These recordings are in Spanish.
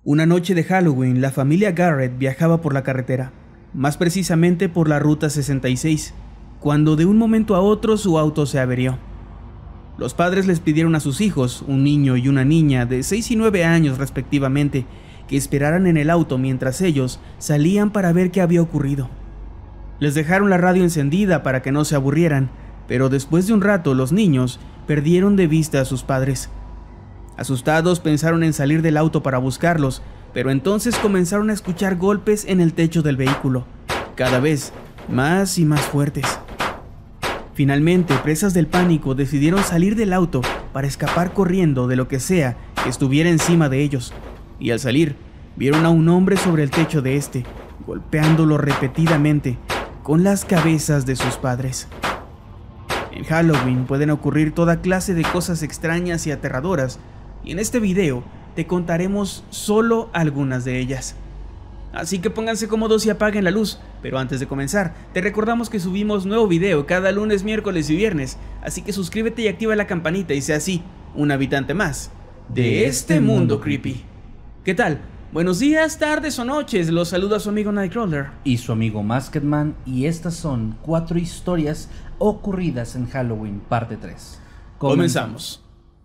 Una noche de Halloween, la familia Garrett viajaba por la carretera, más precisamente por la Ruta 66, cuando de un momento a otro su auto se averió. Los padres les pidieron a sus hijos, un niño y una niña de 6 y 9 años respectivamente, que esperaran en el auto mientras ellos salían para ver qué había ocurrido. Les dejaron la radio encendida para que no se aburrieran, pero después de un rato los niños perdieron de vista a sus padres. Asustados pensaron en salir del auto para buscarlos, pero entonces comenzaron a escuchar golpes en el techo del vehículo, cada vez más y más fuertes. Finalmente, presas del pánico, decidieron salir del auto para escapar corriendo de lo que sea que estuviera encima de ellos, y al salir, vieron a un hombre sobre el techo de este, golpeándolo repetidamente con las cabezas de sus padres. En Halloween pueden ocurrir toda clase de cosas extrañas y aterradoras, y en este video te contaremos solo algunas de ellas. Así que pónganse cómodos y apaguen la luz, pero antes de comenzar, te recordamos que subimos nuevo video cada lunes, miércoles y viernes, así que suscríbete y activa la campanita y sea así, un habitante más de este mundo creepy. ¿Qué tal? Buenos días, tardes o noches, los saluda su amigo Nightcrawler y su amigo Maskedman, y estas son 4 historias ocurridas en Halloween, parte 3. Comenzamos.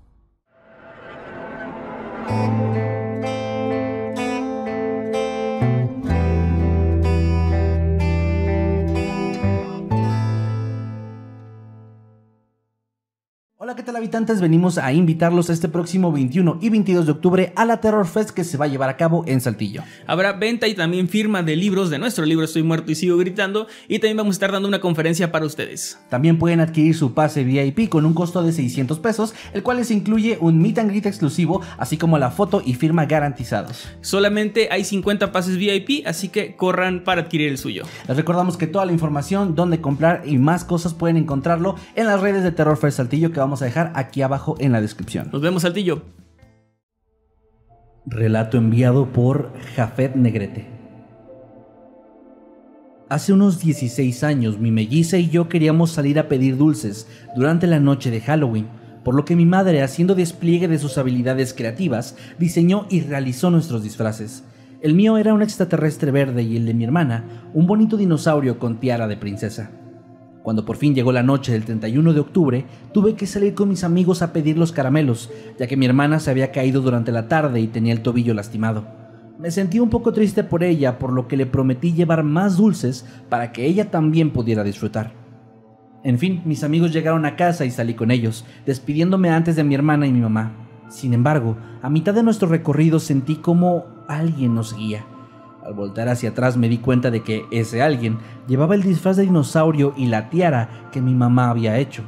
Hola, ¿qué tal, habitantes? Venimos a invitarlos este próximo 21 y 22 de octubre a la Terror Fest, que se va a llevar a cabo en Saltillo. Habrá venta y también firma de libros de nuestro libro Estoy Muerto y Sigo Gritando, y también vamos a estar dando una conferencia para ustedes. También pueden adquirir su pase VIP con un costo de 600 pesos, el cual les incluye un meet and greet exclusivo, así como la foto y firma garantizados. Solamente hay 50 pases VIP, así que corran para adquirir el suyo. Les recordamos que toda la información, dónde comprar y más cosas pueden encontrarlo en las redes de Terror Fest Saltillo, que vamos a dejar aquí abajo en la descripción. Nos vemos, Saltillo. Relato enviado por Jafet Negrete. Hace unos 16 años mi melliza y yo queríamos salir a pedir dulces durante la noche de Halloween, por lo que mi madre, haciendo despliegue de sus habilidades creativas, diseñó y realizó nuestros disfraces. El mío era un extraterrestre verde y el de mi hermana un bonito dinosaurio con tiara de princesa. Cuando por fin llegó la noche del 31 de octubre, tuve que salir con mis amigos a pedir los caramelos, ya que mi hermana se había caído durante la tarde y tenía el tobillo lastimado. Me sentí un poco triste por ella, por lo que le prometí llevar más dulces para que ella también pudiera disfrutar. En fin, mis amigos llegaron a casa y salí con ellos, despidiéndome antes de mi hermana y mi mamá. Sin embargo, a mitad de nuestro recorrido sentí como alguien nos guía. Al voltar hacia atrás me di cuenta de que ese alguien llevaba el disfraz de dinosaurio y la tiara que mi mamá había hecho.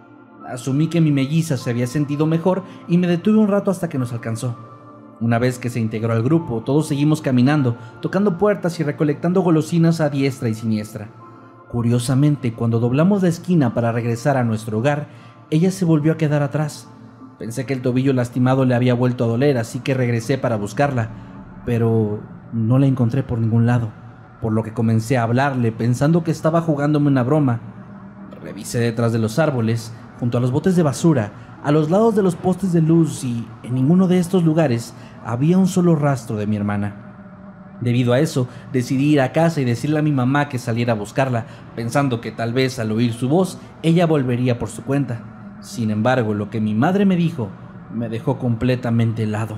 Asumí que mi melliza se había sentido mejor y me detuve un rato hasta que nos alcanzó. Una vez que se integró al grupo, todos seguimos caminando, tocando puertas y recolectando golosinas a diestra y siniestra. Curiosamente, cuando doblamos la esquina para regresar a nuestro hogar, ella se volvió a quedar atrás. Pensé que el tobillo lastimado le había vuelto a doler, así que regresé para buscarla, pero no la encontré por ningún lado, por lo que comencé a hablarle pensando que estaba jugándome una broma. Revisé detrás de los árboles, junto a los botes de basura, a los lados de los postes de luz, y en ninguno de estos lugares había un solo rastro de mi hermana. Debido a eso, decidí ir a casa y decirle a mi mamá que saliera a buscarla, pensando que tal vez al oír su voz, ella volvería por su cuenta. Sin embargo, lo que mi madre me dijo, me dejó completamente helado.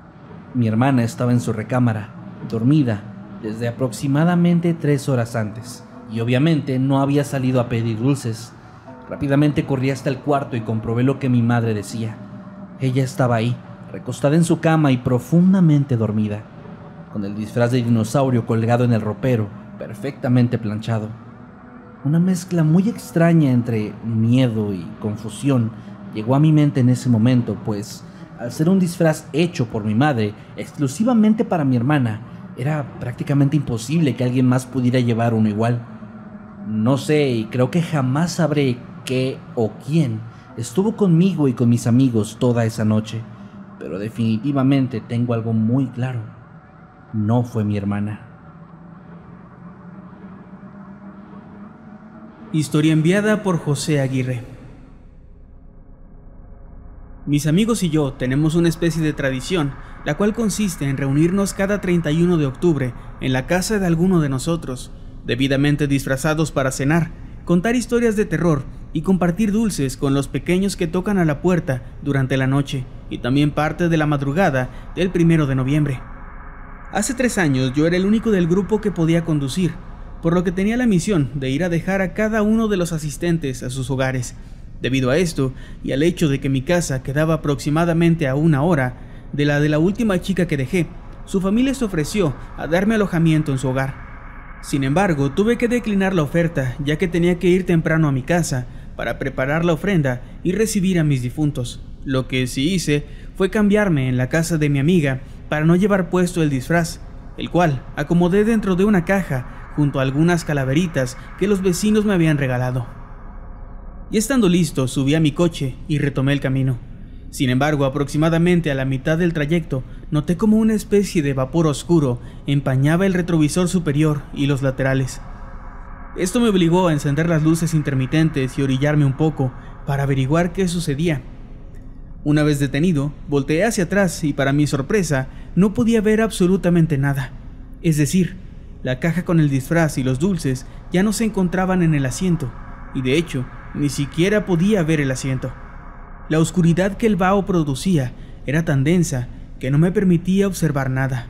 Mi hermana estaba en su recámara, dormida, desde aproximadamente 3 horas antes, y obviamente no había salido a pedir dulces. Rápidamente corrí hasta el cuarto y comprobé lo que mi madre decía. Ella estaba ahí, recostada en su cama y profundamente dormida, con el disfraz de dinosaurio colgado en el ropero, perfectamente planchado. Una mezcla muy extraña entre miedo y confusión llegó a mi mente en ese momento, pues al ser un disfraz hecho por mi madre exclusivamente para mi hermana, era prácticamente imposible que alguien más pudiera llevar uno igual. No sé, y creo que jamás sabré qué o quién estuvo conmigo y con mis amigos toda esa noche, pero definitivamente tengo algo muy claro: no fue mi hermana. Historia enviada por José Aguirre. Mis amigos y yo tenemos una especie de tradición, la cual consiste en reunirnos cada 31 de octubre en la casa de alguno de nosotros, debidamente disfrazados para cenar, contar historias de terror y compartir dulces con los pequeños que tocan a la puerta durante la noche y también parte de la madrugada del 1 de noviembre. Hace 3 años yo era el único del grupo que podía conducir, por lo que tenía la misión de ir a dejar a cada uno de los asistentes a sus hogares. Debido a esto y al hecho de que mi casa quedaba aproximadamente a 1 hora de la última chica que dejé, su familia se ofreció a darme alojamiento en su hogar. Sin embargo, tuve que declinar la oferta ya que tenía que ir temprano a mi casa para preparar la ofrenda y recibir a mis difuntos. Lo que sí hice fue cambiarme en la casa de mi amiga para no llevar puesto el disfraz, el cual acomodé dentro de una caja junto a algunas calaveritas que los vecinos me habían regalado. Y estando listo, subí a mi coche y retomé el camino. Sin embargo, aproximadamente a la mitad del trayecto, noté como una especie de vapor oscuro empañaba el retrovisor superior y los laterales. Esto me obligó a encender las luces intermitentes y orillarme un poco para averiguar qué sucedía. Una vez detenido, volteé hacia atrás y para mi sorpresa, no podía ver absolutamente nada. Es decir, la caja con el disfraz y los dulces ya no se encontraban en el asiento, y de hecho, ni siquiera podía ver el asiento. La oscuridad que el vaho producía era tan densa que no me permitía observar nada.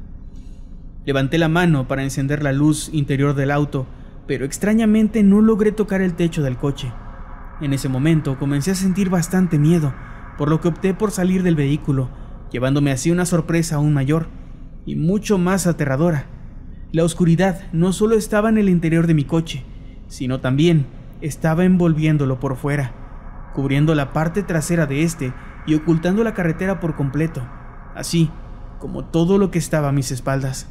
Levanté la mano para encender la luz interior del auto, pero extrañamente no logré tocar el techo del coche. En ese momento comencé a sentir bastante miedo, por lo que opté por salir del vehículo, llevándome así una sorpresa aún mayor y mucho más aterradora. La oscuridad no solo estaba en el interior de mi coche, sino también estaba envolviéndolo por fuera, cubriendo la parte trasera de este y ocultando la carretera por completo, así como todo lo que estaba a mis espaldas.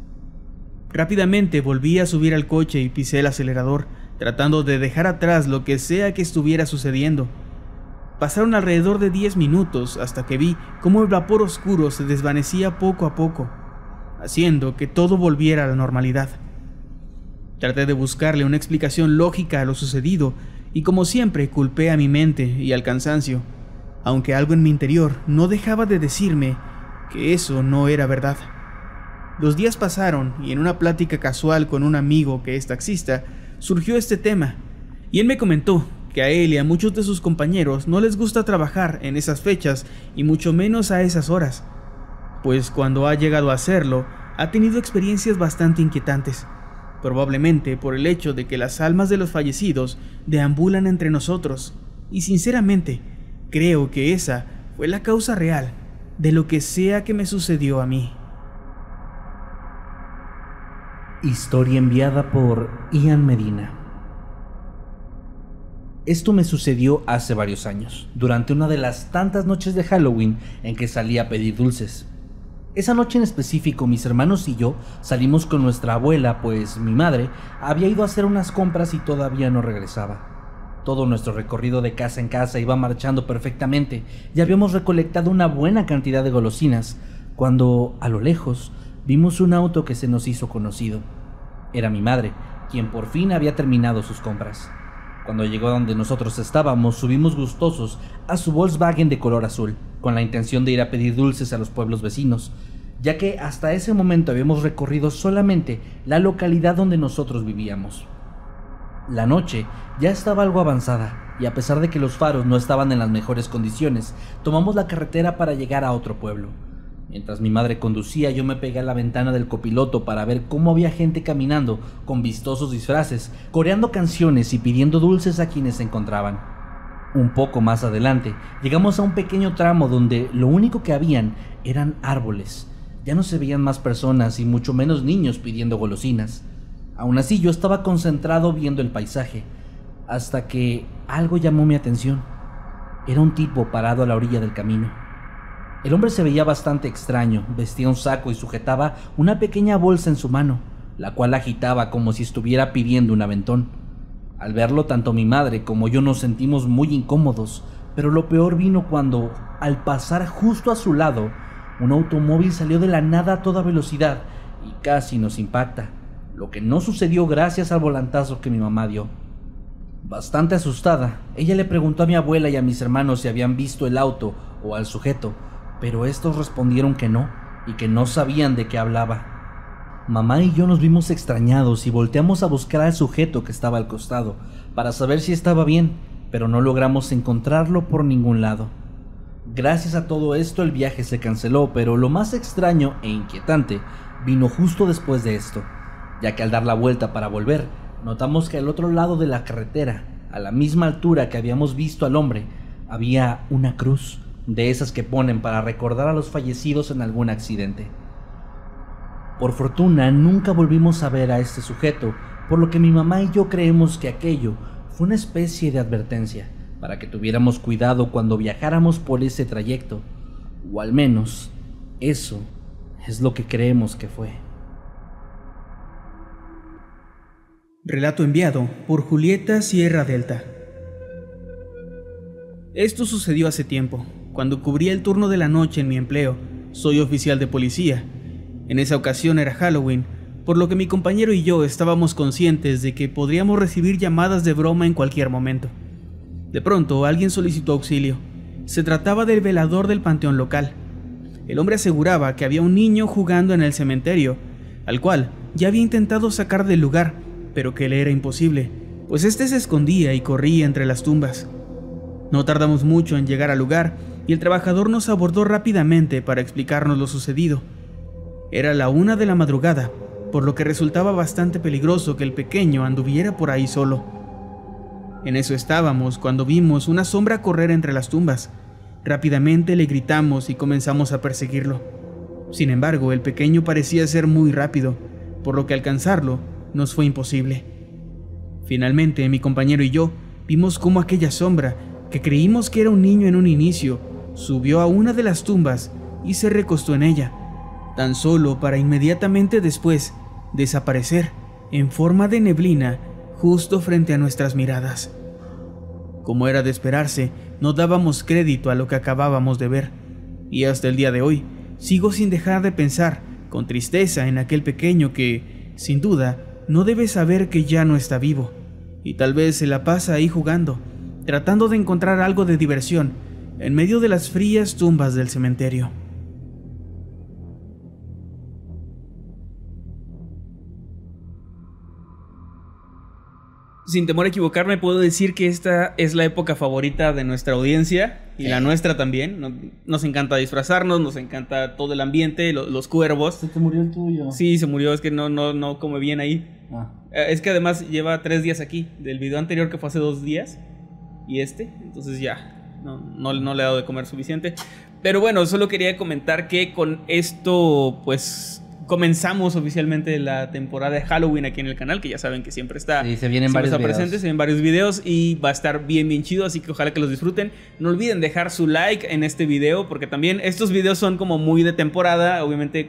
Rápidamente volví a subir al coche y pisé el acelerador, tratando de dejar atrás lo que sea que estuviera sucediendo. Pasaron alrededor de 10 minutos hasta que vi cómo el vapor oscuro se desvanecía poco a poco, haciendo que todo volviera a la normalidad. Traté de buscarle una explicación lógica a lo sucedido y como siempre culpé a mi mente y al cansancio, aunque algo en mi interior no dejaba de decirme que eso no era verdad. Los días pasaron y en una plática casual con un amigo que es taxista surgió este tema y él me comentó que a él y a muchos de sus compañeros no les gusta trabajar en esas fechas y mucho menos a esas horas, pues cuando ha llegado a hacerlo ha tenido experiencias bastante inquietantes, probablemente por el hecho de que las almas de los fallecidos deambulan entre nosotros, y sinceramente creo que esa fue la causa real de lo que sea que me sucedió a mí. Historia enviada por Ian Medina. Esto me sucedió hace varios años, durante una de las tantas noches de Halloween en que salí a pedir dulces. Esa noche en específico, mis hermanos y yo salimos con nuestra abuela, pues mi madre había ido a hacer unas compras y todavía no regresaba. Todo nuestro recorrido de casa en casa iba marchando perfectamente y habíamos recolectado una buena cantidad de golosinas, cuando, a lo lejos, vimos un auto que se nos hizo conocido. Era mi madre, quien por fin había terminado sus compras. Cuando llegó a donde nosotros estábamos, subimos gustosos a su Volkswagen de color azul, con la intención de ir a pedir dulces a los pueblos vecinos, ya que hasta ese momento habíamos recorrido solamente la localidad donde nosotros vivíamos. La noche ya estaba algo avanzada, y a pesar de que los faros no estaban en las mejores condiciones, tomamos la carretera para llegar a otro pueblo. Mientras mi madre conducía, yo me pegué a la ventana del copiloto para ver cómo había gente caminando con vistosos disfraces, coreando canciones y pidiendo dulces a quienes se encontraban. Un poco más adelante, llegamos a un pequeño tramo donde lo único que habían eran árboles. Ya no se veían más personas y mucho menos niños pidiendo golosinas. Aún así, yo estaba concentrado viendo el paisaje, hasta que algo llamó mi atención. Era un tipo parado a la orilla del camino. El hombre se veía bastante extraño, vestía un saco y sujetaba una pequeña bolsa en su mano, la cual agitaba como si estuviera pidiendo un aventón. Al verlo, tanto mi madre como yo nos sentimos muy incómodos, pero lo peor vino cuando, al pasar justo a su lado, un automóvil salió de la nada a toda velocidad y casi nos impacta, lo que no sucedió gracias al volantazo que mi mamá dio. Bastante asustada, ella le preguntó a mi abuela y a mis hermanos si habían visto el auto o al sujeto, pero estos respondieron que no y que no sabían de qué hablaba. Mamá y yo nos vimos extrañados y volteamos a buscar al sujeto que estaba al costado para saber si estaba bien, pero no logramos encontrarlo por ningún lado. Gracias a todo esto el viaje se canceló, pero lo más extraño e inquietante vino justo después de esto, ya que al dar la vuelta para volver, notamos que al otro lado de la carretera, a la misma altura que habíamos visto al hombre, había una cruz, de esas que ponen para recordar a los fallecidos en algún accidente. Por fortuna nunca volvimos a ver a este sujeto, por lo que mi mamá y yo creemos que aquello fue una especie de advertencia, para que tuviéramos cuidado cuando viajáramos por ese trayecto, o al menos, eso es lo que creemos que fue. Relato enviado por Julieta Sierra Delta. Esto sucedió hace tiempo, cuando cubría el turno de la noche en mi empleo. Soy oficial de policía. En esa ocasión era Halloween, por lo que mi compañero y yo estábamos conscientes de que podríamos recibir llamadas de broma en cualquier momento. De pronto, alguien solicitó auxilio. Se trataba del velador del panteón local. El hombre aseguraba que había un niño jugando en el cementerio, al cual ya había intentado sacar del lugar, pero que le era imposible, pues este se escondía y corría entre las tumbas. No tardamos mucho en llegar al lugar y el trabajador nos abordó rápidamente para explicarnos lo sucedido. Era la 1 de la madrugada, por lo que resultaba bastante peligroso que el pequeño anduviera por ahí solo. En eso estábamos cuando vimos una sombra correr entre las tumbas. Rápidamente le gritamos y comenzamos a perseguirlo. Sin embargo, el pequeño parecía ser muy rápido, por lo que alcanzarlo nos fue imposible. Finalmente, mi compañero y yo vimos cómo aquella sombra, que creímos que era un niño en un inicio, subió a una de las tumbas y se recostó en ella, tan solo para inmediatamente después desaparecer en forma de neblina justo frente a nuestras miradas. Como era de esperarse, no dábamos crédito a lo que acabábamos de ver, y hasta el día de hoy sigo sin dejar de pensar con tristeza en aquel pequeño que, sin duda, no debe saber que ya no está vivo, y tal vez se la pasa ahí jugando, tratando de encontrar algo de diversión en medio de las frías tumbas del cementerio. Sin temor a equivocarme, puedo decir que esta es la época favorita de nuestra audiencia y la nuestra también. Nos encanta disfrazarnos, nos encanta todo el ambiente, los cuervos. ¿Se te murió el tuyo? Sí, se murió, es que no come bien ahí. Es que además lleva 3 días aquí, del video anterior que fue hace 2 días y entonces ya no le he dado de comer suficiente. Pero bueno, solo quería comentar que con esto pues comenzamos oficialmente la temporada de Halloween aquí en el canal, que ya saben que siempre está, sí, se vienen varios videos. Presente, se ven varios videos y va a estar bien chido, así que ojalá que los disfruten. No olviden dejar su like en este video, porque también estos videos son como muy de temporada. Obviamente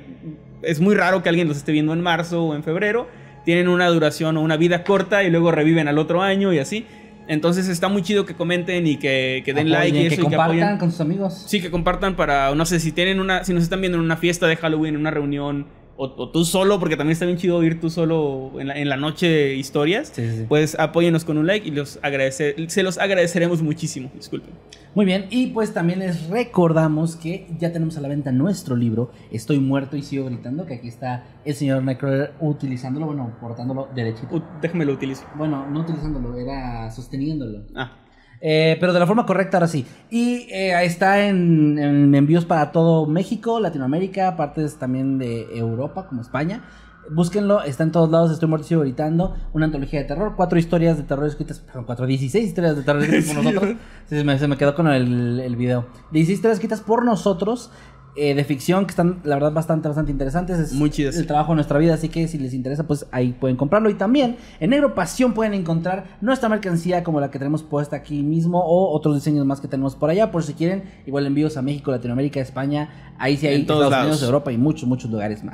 es muy raro que alguien los esté viendo en marzo o en febrero. Tienen una duración o una vida corta y luego reviven al otro año y así. Entonces está muy chido que comenten y que den like y eso, que y que compartan con sus amigos. Sí, que compartan para, no sé, si nos están viendo en una fiesta de Halloween, en una reunión, o tú solo, porque también está bien chido oír tú solo en la noche historias. Sí. Pues apóyenos con un like y se los agradeceremos muchísimo. Disculpen. Muy bien, y pues también les recordamos que ya tenemos a la venta nuestro libro, Estoy muerto y sigo gritando, que aquí está el señor Nightcrawler utilizándolo, portándolo derechito. Déjame lo utilizo. Bueno, no utilizándolo, era sosteniéndolo. Pero de la forma correcta ahora sí. Y está en envíos para todo México, Latinoamérica, partes también de Europa como España. Búsquenlo, está en todos lados. Estoy muerto y sigo gritando. Una antología de terror, 4 historias de terror escritas, perdón, 16 historias de terror escritas por nosotros. Sí, se me quedó con el video. 16 historias escritas por nosotros, de ficción, que están la verdad bastante interesantes. Es muy chidas. El trabajo de nuestra vida, así que si les interesa, pues ahí pueden comprarlo. Y también en Negro Pasión pueden encontrar nuestra mercancía como la que tenemos puesta aquí mismo, o otros diseños más que tenemos por allá, por si quieren. Igual envíos a México, Latinoamérica, España. Ahí sí hay en todos Estados lados. Unidos, Europa y muchos lugares más.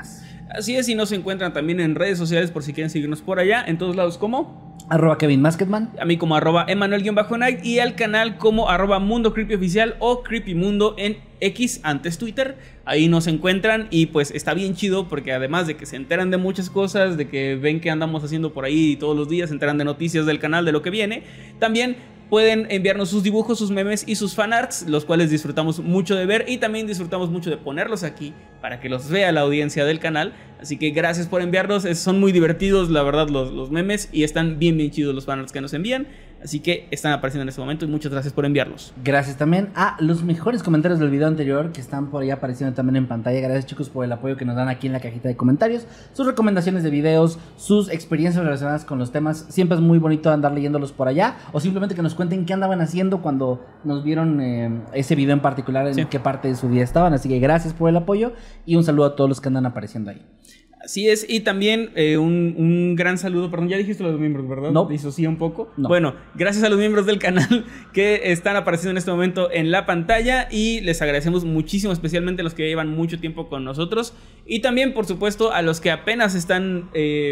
Así es, y nos encuentran también en redes sociales por si quieren seguirnos por allá, en todos lados como @Kevin Masketman, a mí como @Emanuel_Night y al canal como @Mundo Creepy Oficial o Creepy Mundo en X, antes Twitter. Ahí nos encuentran y pues está bien chido porque además de que se enteran de muchas cosas, de que ven que andamos haciendo por ahí todos los días, se enteran de noticias del canal, de lo que viene, también pueden enviarnos sus dibujos, sus memes y sus fanarts, los cuales disfrutamos mucho de ver y también disfrutamos mucho de ponerlos aquí para que los vea la audiencia del canal. Así que gracias por enviarlos, son muy divertidos la verdad los memes y están bien chidos los fanarts que nos envían. Así que están apareciendo en este momento y muchas gracias por enviarlos. Gracias también a los mejores comentarios del video anterior que están por ahí apareciendo también en pantalla. Gracias chicos por el apoyo que nos dan aquí en la cajita de comentarios. Sus recomendaciones de videos, sus experiencias relacionadas con los temas. Siempre es muy bonito andar leyéndolos por allá. O simplemente que nos cuenten qué andaban haciendo cuando nos vieron ese video en particular, en qué parte de su día estaban. Así que gracias por el apoyo y un saludo a todos los que andan apareciendo ahí. Así es, y también un gran saludo, perdón, ya dijiste los miembros, ¿verdad? No. Disocié un poco. No. Bueno, gracias a los miembros del canal que están apareciendo en este momento en la pantalla y les agradecemos muchísimo, especialmente a los que llevan mucho tiempo con nosotros y también, por supuesto, a los que apenas están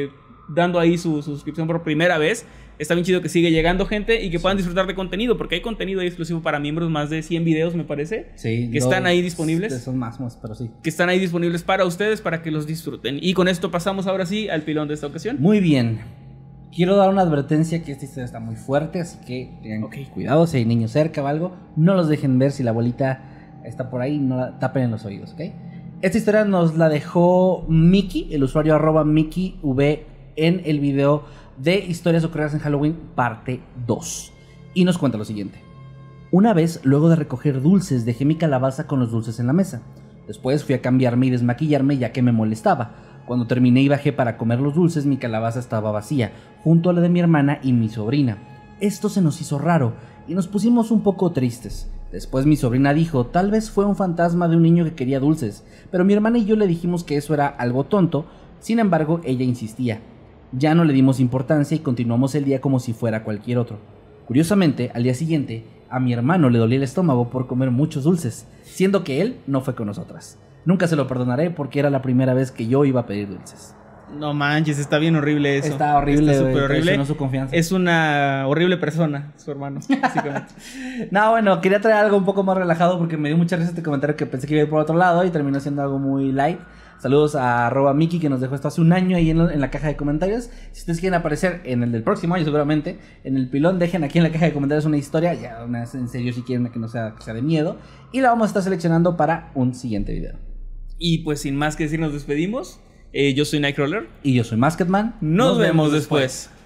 dando ahí su suscripción por primera vez. Está bien chido que sigue llegando gente y que puedan disfrutar de contenido, porque hay contenido ahí exclusivo para miembros, más de 100 videos me parece, sí, que están ahí disponibles. Son más, pero sí. Que están ahí disponibles para ustedes, para que los disfruten. Y con esto pasamos ahora sí al pilón de esta ocasión. Muy bien. Quiero dar una advertencia que esta historia está muy fuerte, así que tengan cuidado si hay niños cerca o algo. No los dejen ver si la abuelita está por ahí, no la tapen en los oídos, ¿ok? Esta historia nos la dejó Mickey, el usuario @MickeyV en el video de Historias ocurridas en Halloween, parte 2. Y nos cuenta lo siguiente. Una vez, luego de recoger dulces, dejé mi calabaza con los dulces en la mesa. Después fui a cambiarme y desmaquillarme ya que me molestaba. Cuando terminé y bajé para comer los dulces, mi calabaza estaba vacía, junto a la de mi hermana y mi sobrina. Esto se nos hizo raro y nos pusimos un poco tristes. Después mi sobrina dijo, tal vez fue un fantasma de un niño que quería dulces, pero mi hermana y yo le dijimos que eso era algo tonto. Sin embargo, ella insistía. Ya no le dimos importancia y continuamos el día como si fuera cualquier otro. Curiosamente, al día siguiente, a mi hermano le dolía el estómago por comer muchos dulces, siendo que él no fue con nosotras. Nunca se lo perdonaré porque era la primera vez que yo iba a pedir dulces. No manches, está bien horrible eso. Está horrible, está súper horrible. Su confianza. Es una horrible persona, su hermano, básicamente. No, bueno, quería traer algo un poco más relajado porque me dio mucha risa este comentario que pensé que iba a ir por otro lado y terminó siendo algo muy light. Saludos a @Mickey que nos dejó esto hace un año ahí en la caja de comentarios. Si ustedes quieren aparecer en el del próximo año seguramente, en el pilón, dejen aquí en la caja de comentarios una historia, ya una en serio si quieren que no sea de miedo, y la vamos a estar seleccionando para un siguiente video. Y pues sin más que decir nos despedimos. Yo soy Nightcrawler. Y yo soy Masketman. Nos vemos después.